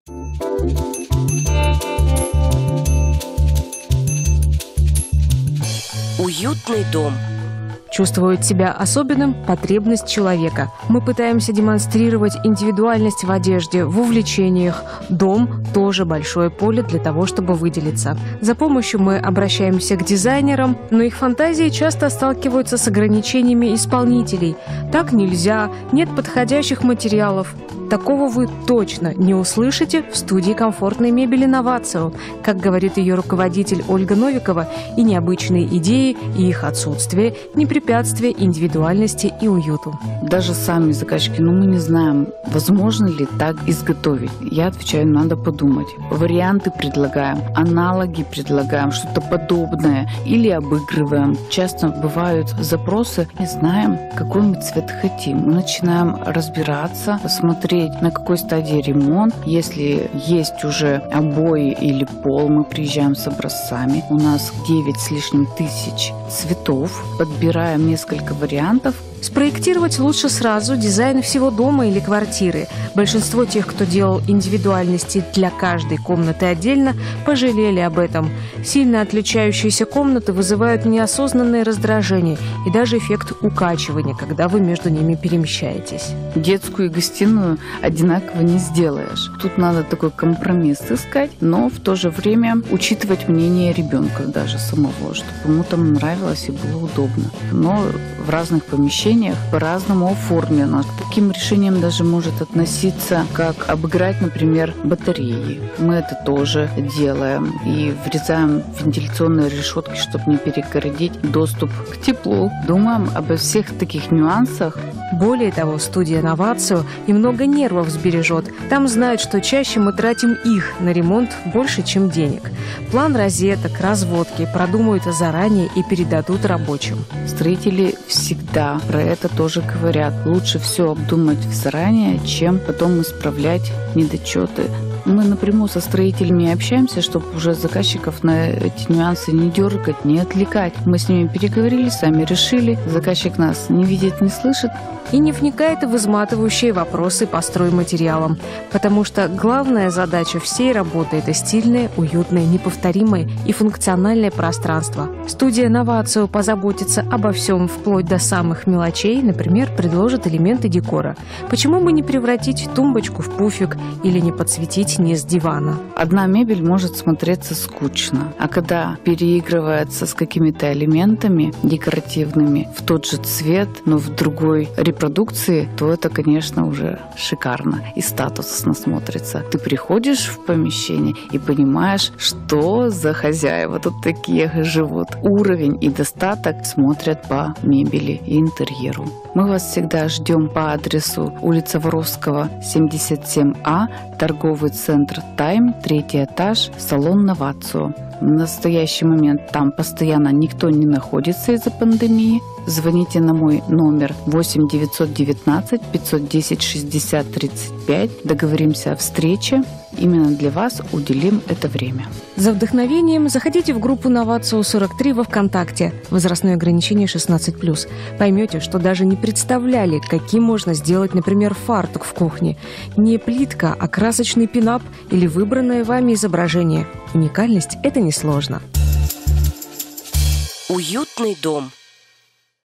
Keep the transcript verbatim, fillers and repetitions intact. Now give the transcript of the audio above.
Уютный дом. Чувствует себя особенным – потребность человека. Мы пытаемся демонстрировать индивидуальность в одежде, в увлечениях. Дом – тоже большое поле для того, чтобы выделиться. За помощью мы обращаемся к дизайнерам, но их фантазии часто сталкиваются с ограничениями исполнителей. Так нельзя, нет подходящих материалов. Такого вы точно не услышите в студии комфортной мебели «Новацио». Как говорит ее руководитель Ольга Новикова, и необычные идеи, и их отсутствие – не препятствие индивидуальности и уюту. Даже сами заказчики, ну мы не знаем, возможно ли так изготовить. Я отвечаю, надо подумать. Варианты предлагаем, аналоги предлагаем, что-то подобное или обыгрываем. Часто бывают запросы, не знаем, какой мы цвет хотим. Мы начинаем разбираться, смотреть, на какой стадии ремонт. Если есть уже обои или пол, мы приезжаем с образцами. У нас девять с лишним тысяч цветов. Подбираем несколько вариантов. Спроектировать лучше сразу дизайн всего дома или квартиры. Большинство тех, кто делал индивидуальности для каждой комнаты отдельно, пожалели об этом. Сильно отличающиеся комнаты вызывают неосознанное раздражение и даже эффект укачивания, когда вы между ними перемещаетесь. Детскую и гостиную одинаково не сделаешь. Тут надо такой компромисс искать, но в то же время учитывать мнение ребенка даже самого, чтобы ему там нравилось и было удобно. Но в разных помещениях по-разному оформлено. К таким решениям даже может относиться, как обыграть, например, батареи. Мы это тоже делаем и врезаем вентиляционные решетки, чтобы не перегородить доступ к теплу. Думаем обо всех таких нюансах. Более того, студия «Новацио» и много нервов сбережет. Там знают, что чаще мы тратим их на ремонт больше, чем денег. План розеток, разводки продумают заранее и передадут рабочим. Строители всегда про это тоже говорят. Лучше все обдумать заранее, чем потом исправлять недочеты. Мы напрямую со строителями общаемся, чтобы уже заказчиков на эти нюансы не дергать, не отвлекать. Мы с ними переговорили, сами решили. Заказчик нас не видит, не слышит. И не вникает в изматывающие вопросы по стройматериалам. Потому что главная задача всей работы – это стильное, уютное, неповторимое и функциональное пространство. Студия «Новацио» позаботится обо всем вплоть до самых мелочей, например, предложит элементы декора. Почему бы не превратить тумбочку в пуфик или не подсветить низ дивана? Одна мебель может смотреться скучно, а когда переигрывается с какими-то элементами декоративными в тот же цвет, но в другой репродукции, то это, конечно, уже шикарно и статусно смотрится. Ты приходишь в помещение и понимаешь, что за хозяева тут такие живут. Уровень и достаток смотрят по мебели и интерьеру. Мы вас всегда ждем по адресу улица Воровского, семьдесят семь А, торговый центр «Тайм», третий этаж, салон «Новацио». В настоящий момент там постоянно никто не находится из-за пандемии. Звоните на мой номер восемь девятьсот девятнадцать пятьсот десять шестьдесят тридцать пять. Договоримся о встрече. Именно для вас уделим это время. За вдохновением заходите в группу «Новацио сорок три» во ВКонтакте. Возрастное ограничение шестнадцать плюс. Поймете, что даже не представляли, каким можно сделать, например, фартук в кухне. Не плитка, а красочный пинап или выбранное вами изображение. Уникальность – это несложно. Уютный дом.